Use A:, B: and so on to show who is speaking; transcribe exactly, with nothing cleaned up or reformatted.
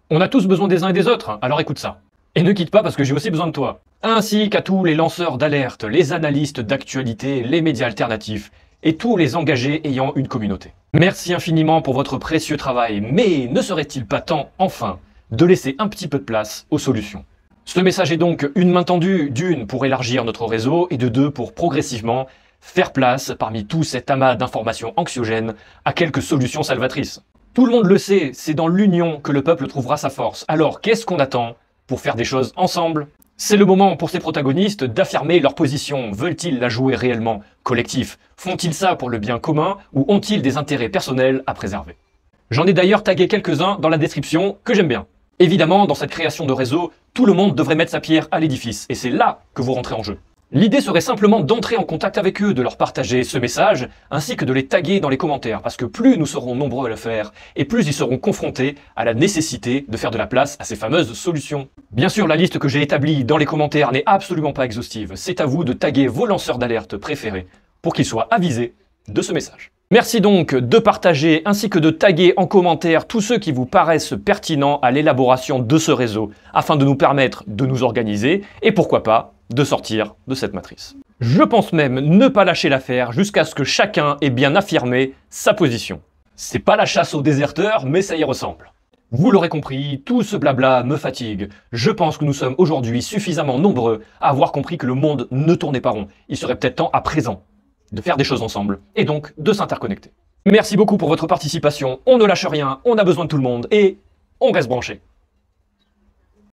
A: On a tous besoin des uns et des autres, hein, alors écoute ça. Et ne quitte pas parce que j'ai aussi besoin de toi. Ainsi qu'à tous les lanceurs d'alerte, les analystes d'actualité, les médias alternatifs et tous les engagés ayant une communauté. Merci infiniment pour votre précieux travail, mais ne serait-il pas temps, enfin, de laisser un petit peu de place aux solutions? Ce message est donc une main tendue, d'une pour élargir notre réseau et de deux pour progressivement faire place, parmi tout cet amas d'informations anxiogènes, à quelques solutions salvatrices. Tout le monde le sait, c'est dans l'union que le peuple trouvera sa force. Alors qu'est-ce qu'on attend pour faire des choses ensemble? C'est le moment pour ces protagonistes d'affirmer leur position. Veulent-ils la jouer réellement collectif? Font-ils ça pour le bien commun ou ont-ils des intérêts personnels à préserver? J'en ai d'ailleurs tagué quelques-uns dans la description que j'aime bien. Évidemment, dans cette création de réseau, tout le monde devrait mettre sa pierre à l'édifice et c'est là que vous rentrez en jeu. L'idée serait simplement d'entrer en contact avec eux, de leur partager ce message, ainsi que de les taguer dans les commentaires, parce que plus nous serons nombreux à le faire, et plus ils seront confrontés à la nécessité de faire de la place à ces fameuses solutions. Bien sûr, la liste que j'ai établie dans les commentaires n'est absolument pas exhaustive, c'est à vous de taguer vos lanceurs d'alerte préférés, pour qu'ils soient avisés de ce message. Merci donc de partager ainsi que de taguer en commentaire tous ceux qui vous paraissent pertinents à l'élaboration de ce réseau, afin de nous permettre de nous organiser, et pourquoi pas, de sortir de cette matrice. Je pense même ne pas lâcher l'affaire jusqu'à ce que chacun ait bien affirmé sa position. C'est pas la chasse aux déserteurs, mais ça y ressemble. Vous l'aurez compris, tout ce blabla me fatigue. Je pense que nous sommes aujourd'hui suffisamment nombreux à avoir compris que le monde ne tournait pas rond. Il serait peut-être temps à présent de faire des choses ensemble, et donc de s'interconnecter. Merci beaucoup pour votre participation, on ne lâche rien, on a besoin de tout le monde, et on reste branché.